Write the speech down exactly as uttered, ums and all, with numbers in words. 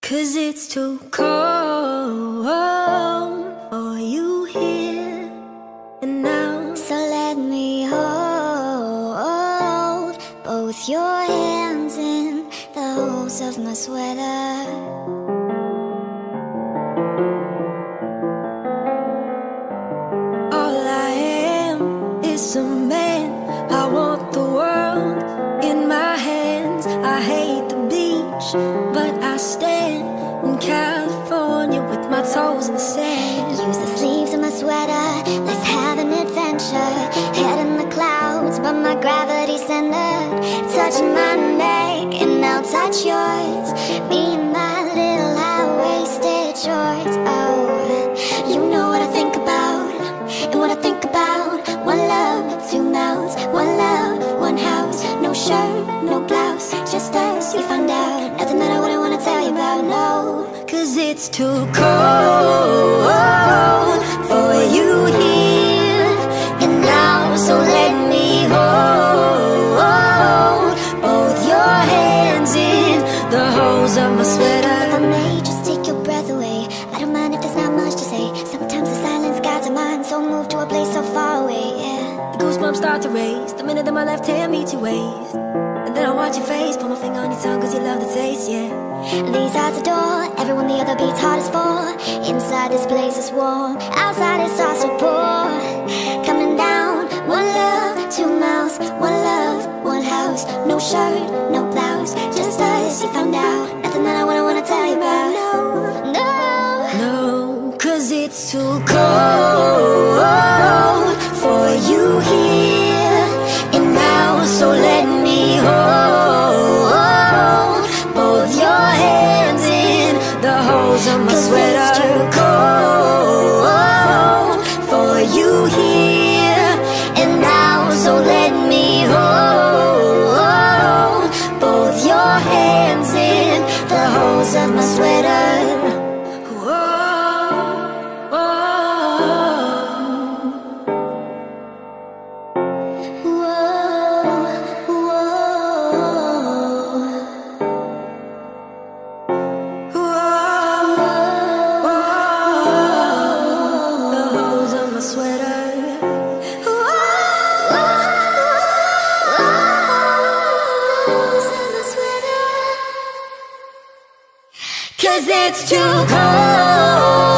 'Cause it's too cold for you here and now. So let me hold both your hands in the holes of my sweater. All I am is a man. I want the world in my hands. I hate the beach, but I stand in California with my toes in the sand. Use the sleeves of my sweater, let's have an adventure. Head in the clouds, but my gravity's centered. Touch my neck and I'll touch yours. Me and my little high-waisted shorts. Oh, you know what I think about, and what I think about. One love, two mouths, one love, one house. No shirt, no blouse, just us, you found out. Nothing that I wouldn't wanna tell you about, no. 'Cause it's too cold for you here and now. So let me hold both your hands in the holes of my sweater. If I may just take your breath away, I don't mind if there's not much to say. Sometimes the silence guides our mind, so moved to a place so far away, yeah. The goosebumps start to raise the minute that my left hand meets your waist. And then I watch your face, put my finger on your tongue 'cause you love the taste, yeah. These hearts adore everyone the other beats hardest for. Inside this place is warm, outside it's all so poor. Coming down, one love, two mouths, one love, one house. No shirt, no blouse, just us, you found out. Nothing that I wouldn't wanna tell you about, no, no. No, 'cause it's too cold for you here and now. So let me hold both your hands in the holes of my sweater. It's too cold for you here and now. So let me hold both your hands in the holes of my sweater. Cause it's too cold